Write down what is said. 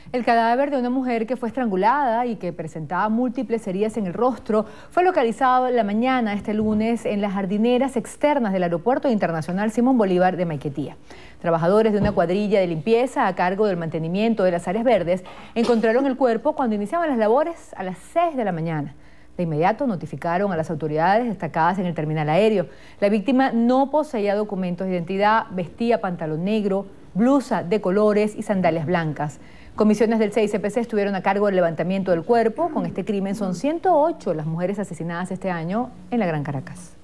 El cadáver de una mujer que fue estrangulada y que presentaba múltiples heridas en el rostro fue localizado la mañana este lunes en las jardineras externas del Aeropuerto Internacional Simón Bolívar de Maiquetía. Trabajadores de una cuadrilla de limpieza a cargo del mantenimiento de las áreas verdes encontraron el cuerpo cuando iniciaban las labores a las 6 de la mañana. De inmediato notificaron a las autoridades destacadas en el terminal aéreo. La víctima no poseía documentos de identidad, vestía pantalón negro, blusa de colores y sandalias blancas. Comisiones del CICPC estuvieron a cargo del levantamiento del cuerpo. Con este crimen son 108 las mujeres asesinadas este año en la Gran Caracas.